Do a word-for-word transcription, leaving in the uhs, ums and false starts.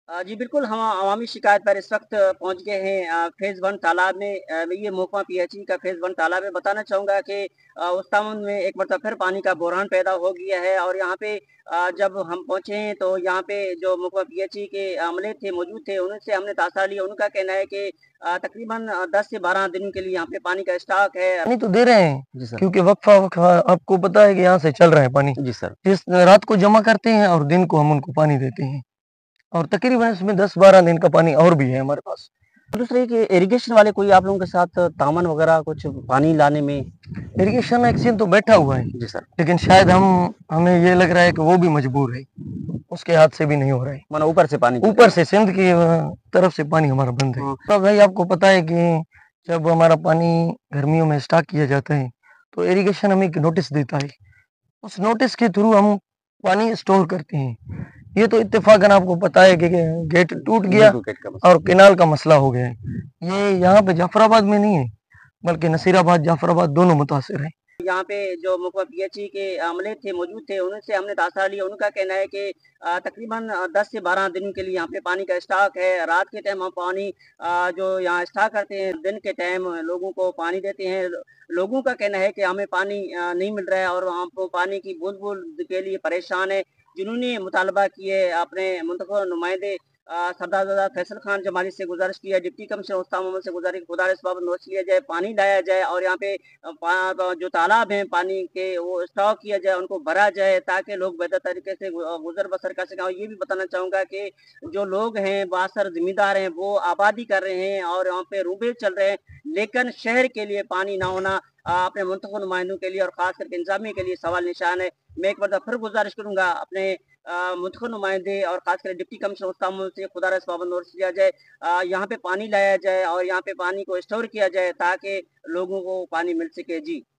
अ, जी बिल्कुल, हम अवामी शिकायत पर इस वक़्त पहुँच गए हैं अ, फ़ेज़ वन तालाब में अ, ये महकमा पीएचई का फ़ेज़ वन तालाब है। बताना चाहूँगा कि अ, उस ताउन में एक मरतबा फिर पानी का बहरान पैदा हो गया है और यहाँ पे अ, जब हम पहुँचे हैं तो यहाँ पे जो महकमा पीएचई के अमले थे, मौजूद थे, उनसे हमने तासा लिया। उनका कहना है कि अ, तकरीबन अ, दस से बारह दिन के लिए यहाँ पे पानी का स्टॉक है। पानी तो दे रहे हैं, जी सर। क्योंकि वक़्फ़ा-वक़्फ़ा आपको पता है कि यहाँ से चल रहा है पानी। जी सर। इस रात को जमा करते हैं और दिन को हम उनको पानी देते हैं और तकरीबन इसमें दस बारह दिन का पानी और भी है हमारे पास। दूसरा ये कि इरिगेशन वाले कोई आप लोगों के साथ तामन वगैरह कुछ पानी लाने में? इरिगेशन एक्शन तो बैठा हुआ है, जी सर। लेकिन शायद हम हमें ये लग रहा है कि वो भी मजबूर है, उसके हाथ से भी नहीं हो रहा है। मानो ऊपर से पानी ऊपर से सिंध की अ, तरफ से पानी हमारा बंद है। हाँ। तो भाई आपको पता है कि जब हमारा पानी गर्मियों में स्टॉक किया जाता है, तो इरिगेशन हमें एक नोटिस देता है। उस नोटिस के थ्रू हम पानी स्टोर करते हैं। ये तो इत्तेफ़ाकन आपको पता है कि कि गेट टूट गया बिल्कुल गेट का मसला। और केनाल का मसला हो गया है। ये यहाँ पे जाफ़राबाद में नहीं है, बल्कि नसीराबाद, जाफ़राबाद दोनों मुतासिर हैं। यहाँ पे जो महकमा पीएचई के अमले थे, मौजूद थे, उनसे हमने तासा लिया। उनका कहना है कि अ, तकरीबन अ, दस से बारह दिन के लिए यहाँ पे पानी का स्टॉक है। रात के टाइम हम पानी अ, जो यहाँ स्टॉक करते हैं, दिन के टाइम लोगों को पानी देते हैं। लो लोगों का कहना है कि हमें पानी अ, नहीं मिल रहा है और हमको पानी की बूँद-बूँद के लिए परेशान हैं। जिन्होंने मुतालबा किए अपने मुंतखब नुमाइंदे अ, सरदारजादा फैसल खान जमाली से गुज़ारिश की है, डिप्टी कमिश्नर उस्ताद मोहम्मद से गुज़ारिश गुज़ारिश बाबत नोटिस लिया जाए, पानी लाया जाए और यहाँ पे अ, पा ब जो तालाब हैं पानी के वो स्टॉक किया जाए, उनको भरा जाए ताकि लोग बेहतर तरीके से गु अ, गुज़र-बसर कर सकें। और ये भी बताना चाहूँगा कि जो लोग हैं, बासर ज़मींदार हैं, वो आबादी कर रहे हैं और यहाँ पे रूबे चल रहे हैं, लेकिन शहर के लिए पानी ना होना अ, अपने मुंतखब नुमाइंदों के लिए और ख़ास करके इंतज़ामिया के लिए सवाल निशान है। मैं एक मरतबा फिर गुज़ारिश करूँगा अपने अ, मुंतखब नुमाइंदे और ख़ास कर डिप्टी कमिश्नर उस्ताद मोहम्मद से खुदा र पाबंद नोटिस लिया जाए, अ, यहाँ पे पानी लाया जाए और यहाँ पे पानी को स्टोर किया जाए ताकि लोगों को पानी मिल सके। जी।